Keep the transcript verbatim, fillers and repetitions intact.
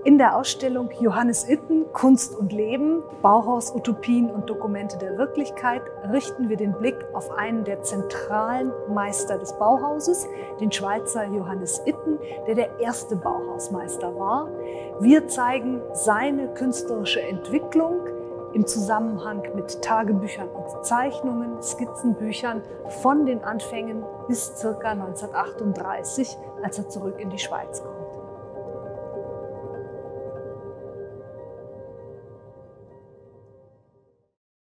In der Ausstellung Johannes Itten, Kunst und Leben, Bauhaus, Utopien und Dokumente der Wirklichkeit richten wir den Blick auf einen der zentralen Meister des Bauhauses, den Schweizer Johannes Itten, der der erste Bauhausmeister war. Wir zeigen seine künstlerische Entwicklung im Zusammenhang mit Tagebüchern und Zeichnungen, Skizzenbüchern von den Anfängen bis ca. neunzehnhundertachtunddreißig, als er zurück in die Schweiz kommt.